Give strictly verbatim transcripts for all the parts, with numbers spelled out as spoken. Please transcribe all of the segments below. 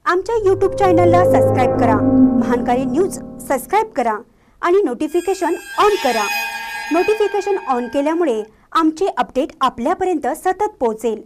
आमच्या यूट्यूब चॅनलला सबस्क्राइब करा, महानकारी न्यूज सबस्क्राइब करा आणि नोटिफिकेशन ऑन करा। नोटिफिकेशन ऑन केल्यामुळे आमचे अपडेट आपल्यापर्यंत सतत पोहोचेल।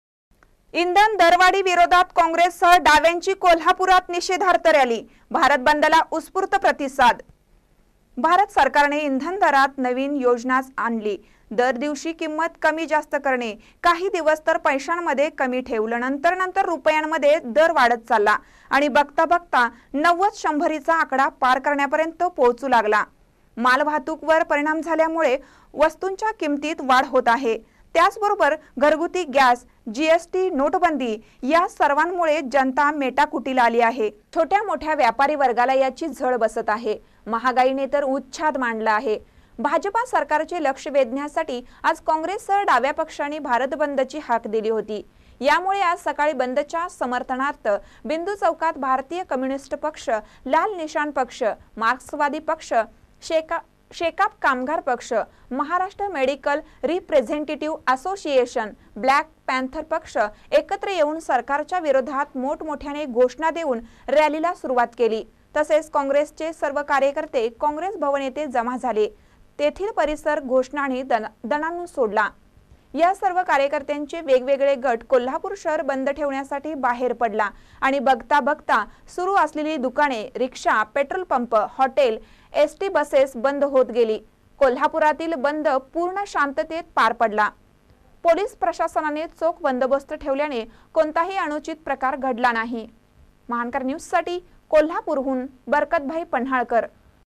इंधन दरवाढी विरोधात काँग्रेससह डाव्यांची कोल्हापुरात निषेधार्थ रॅली। भारत बंदला उत्स्फूर्त प्रतिसाद। भारत सरकारने इंधन दरात नवीन योजना आणली। दर दिवशी किंमत कमी जास्त करणे, काही दिवस तर पैशांमध्ये कमी ठेवलं, नंतर नंतर रुपयांमध्ये दर वाढत चालला आणि बघता बघता नव्वद शंभरीचा आकडा पार करण्यापर्यंत पोहोचू लागला। मालवाहतूकवर परिणाम झाल्यामुळे वस्तूंच्या किमतीत वाढ होत आहे। त्याचबरोबर घरगुती गॅस, जीएसटी, नोटबंदी या सर्वांमुळे जनता मेटाकुटीला आली आहे। छोट्या मोठ्या व्यापारी वर्गाला याची झळ बसत आहे। महागाईने तर उच्छाद मांडला आहे। भाजपा सरकारचे लक्ष वेधण्यासाठी आज काँग्रेससह डाव्या पक्षांनी भारत बंदची हाक दिली होती। यामुळे आज सकाळी बंदच्या समर्थनार्थ बिंदू चौकात भारतीय कम्युनिस्ट पक्ष, लाल निशाण पक्ष, मार्क्सवादी पक्ष, शेका शेकाप कामगार पक्ष, Maharashtra medical representative association, black panther पक्ष एकत्र येऊन सरकारच्या विरोधात मोठमोठ्याने घोषणा देऊन रॅलीला सुरुवात केली। तसेच काँग्रेसचे सर्व कार्यकर्ते काँग्रेस भवन येथे जमा झाले। तेथील परिसर घोषणाने दणाणून सोडला। या सर्व कार्यकर्त्यांचे वेगवेगळे गट कोल्हापूर शहर बंद ठेवण्यासाठी बाहेर पडला आणि बघता बघता सुरू असलेली दुकाने, rickshaw, petrol pump, hotel, ST buses बंद होत गेली। कोल्हापुरातील बंद पूर्ण शांततेत पार पडला। पोलीस प्रशासनाने चोख बंदोबस्त ठेवल्याने कोणताही अनुचित प्रकार घडला नाही। महानकर न्यूज साठी कोल्हापूरहून बरकतभाई पन्हाळकर।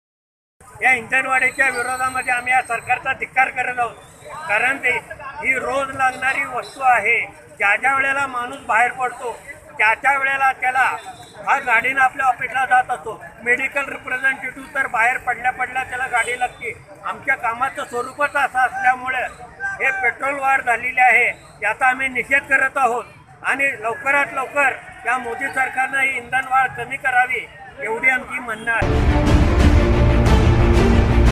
या इंधनवाढीच्या विरोधामध्ये आम्ही या सरकारचा धिक्कार करत आहोत, कारण ते ही रोज लागणारी वस्तू आहे। ज्या ज्या वेळेला माणूस बाहेर पडतो त्या त्या वेळेला त्याला हा गाडीनं आपल्या ऑफिसला जात असतो। मेडिकल रिप्रेझेंटेटिव्ह तर बाहेर पडल्या पडल्या त्याला गाडी लागते। आमच्या कामाचं स्वरूपच असं असल्यामुळे हे पेट्रोल वाढ झालेली आहे, याचा आम्ही निषेध करत आहोत आणि लवकरात लवकर या मोदी सरकारनं ही इंधन वाढ कमी करावी एवढी आमची म्हणणं आहे।